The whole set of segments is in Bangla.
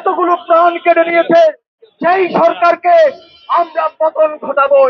এতগুলো প্রাণ কেড়ে নিয়েছে, সেই সরকারকে আমরা পতন ঘটাবই।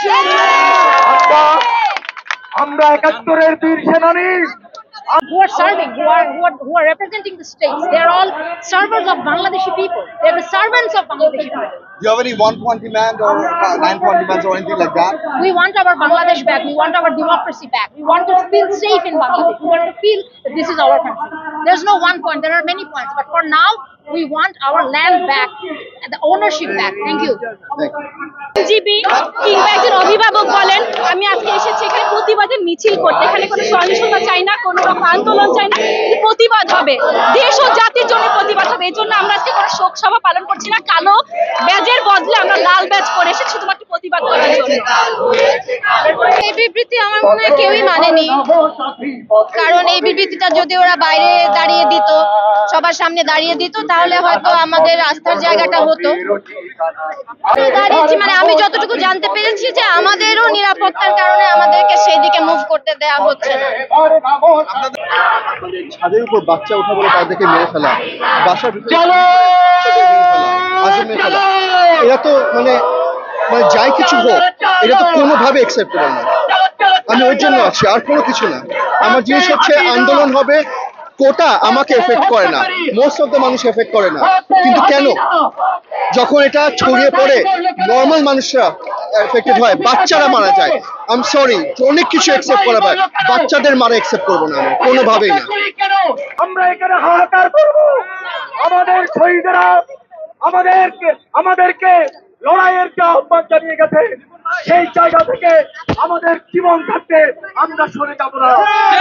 আমরা ৭১-এর বীর সেনানী who are serving, who are representing the states. They are all servers of Bangladeshi people. They are the servants of Bangladeshi people. Do you have any one-point demand or 9-point demands or anything like that? We want our Bangladesh back. We want our democracy back. We want to feel safe in Bangladesh. We want to feel that this is our country. There's no one point. There are many points. But for now, we want our land back, the ownership back. Thank you. GB কিংবা একজন অভিভাবক বলেন, আমি আজকে এসেছি এখানে প্রতিবাদের মিছিল করতে। এখানে কোনো সহিংসতা চাই না, কোনো রকম আন্দোলন চাই না, প্রতিবাদ হবে, দেশ ও জাতির জন্য প্রতিবাদ হবে। এই জন্য আমরা আজকে কোনো শোক সভা পালন করছি না, কালো ব্যাজের বদলে আমরা লাল ব্যাজ পরে এসেছি শুধুমাত্র প্রতিবাদ করার জন্য। এই বিবৃতি আমার মনে হয় কেউই মানেনি, কারণ এই বিবৃতিটা যদি ওরা বাইরে দাঁড়িয়ে দিত, সবার সামনে দাঁড়িয়ে দিত, তাহলে হয়তো আমাদের আস্থার জায়গাটা হতো। দাঁড়িয়েছি মানে আমি যতটুকু জানতে পেরেছি যে আমাদেরও নিরাপত্তার কারণে আমাদেরকে সেই দিকে মুভ করতে দেওয়া হচ্ছে না। ছাদের উপর বাচ্চা ওঠা বলে তাদেরকে মেরে ফেলা, বাসার ভিতরে মেরে ফেলা, এরা তো মানে যাই কিছু হোক, এটা তো কোনোভাবে অ্যাকসেপ্টেবল না। আমি ওর জন্য আছি, আর কোনো কিছু না। আমার জিনিস হচ্ছে আন্দোলন হবে, কোটা আমাকে এফেক্ট করে না, মোস্ট অফ দ্য মানুষ এফেক্ট করে না, কিন্তু কেন যখন এটা ছড়িয়ে পড়ে নর্মাল মানুষরা এফেক্টেড হয়, বাচ্চারা মারা যায়। আই এম সরি, অনেক কিছু অ্যাকসেপ্ট করা হয়, বাচ্চাদের মারা অ্যাকসেপ্ট করবো না আমি কোনোভাবেই না। আমরা এখানে হাহাকার করব। আমাদের শহীদেরা আমাদেরকে লড়াইয়ের যে আহ্বান জানিয়ে গেছে, সেই জায়গা থেকে আমাদের জীবন থাকতে আমরা সরে যাব না।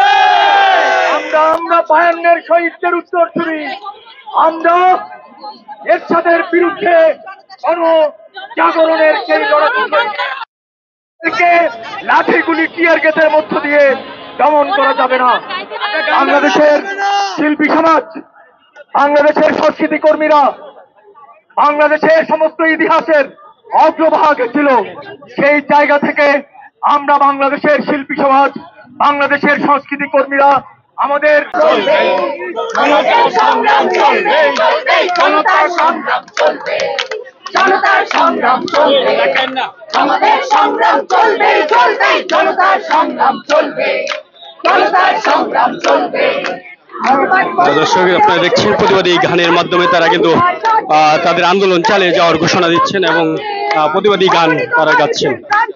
আমরা ৫২ শহীদদের উত্তরসূরি। আমরা এরশাদের বিরুদ্ধে জাগরণের সেই লড়াইকে লাঠিগুলি টিয়ার গ্যাসের মধ্য দিয়ে দমন করা যাবে না। বাংলাদেশের শিল্পী সমাজ, বাংলাদেশের সংস্কৃতি কর্মীরা বাংলাদেশের সমস্ত ইতিহাসের অগ্রভাগে ছিল। সেই জায়গা থেকে আমরা বাংলাদেশের শিল্পী সমাজ, বাংলাদেশের সংস্কৃতি কর্মীরা আমাদের জনতার সংগ্রাম চলবে, জনতার সংগ্রাম চলবে, জনতার সংগ্রাম চলবে, আমাদের সংগ্রাম চলবে, চলবে, জনতার সংগ্রাম চলবে, জনতার সংগ্রাম চলবে। দর্শক, আপনারা দেখছেন প্রতিবাদী গানের মাধ্যমে তারা কিন্তু তাদের আন্দোলন চালিয়ে যাওয়ার ঘোষণা দিচ্ছেন এবং প্রতিবাদী গান তারা গাচ্ছেন।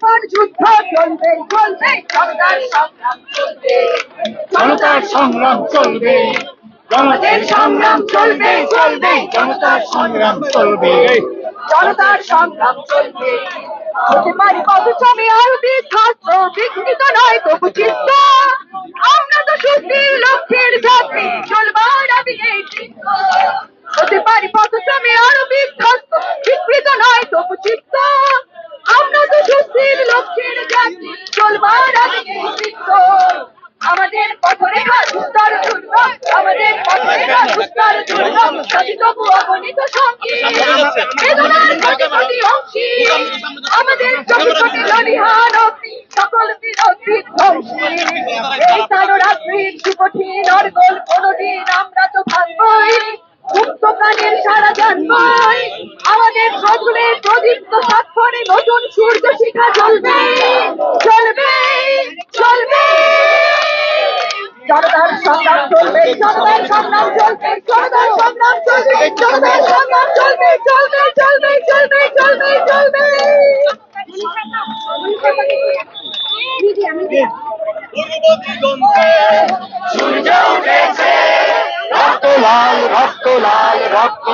জনতার সংগ্রাম চলবে, জনতার সংগ্রাম চলবে, চলবে, জনতার সংগ্রাম চলবে, জনতার সংগ্রাম চলবে। হতে পারি কত ছবি আর বিখ্যাত, বিকৃত নয় তবু চিত্ত, আমরা তো সুস্থির লক্ষ্যের যাত্রী, চলবার আমি এই চিত্ত। হতে পারি পথ ছবি আর বিখ্যাত, বিকৃত নয় তবু চিত্ত, আমরা তো সুস্থির লক্ষ্যের যাত্রী, চলবার আমি এই চিত্ত। আমাদের পথরেখা সুস্তর দুর্গম, আমাদের পথরেখা সুস্তর দুর্গম, সাথী তবু অগণিত সঙ্গী, বেদনার কোটি কোটি অংশী, আমাদের চোখে চোখে ললিহান অগ্নি, সকল বিরোধী ধ্বংসী। এই কালরাত্রির সুকঠিন অর্গল কোনদিন আমরা তো ভাঙবই, মুক্ত প্রাণের সারা জানবই, আমাদের সজলের প্রদীপ্ত স্বাক্ষরে নতুন সূর্য শিখা জ্বলবে, চলবে, চলবে। জনতার সংগ্রাম চলবে, জনতার সংগ্রাম চলবে, জনতার সংগ্রাম চলবে, জনতার সংগ্রাম চলবে, চলবে, চলবে, চলবে, চলবে, চলবে। সূর্য উঠেছে, রক্ত লাল, রক্ত লাল, রক্ত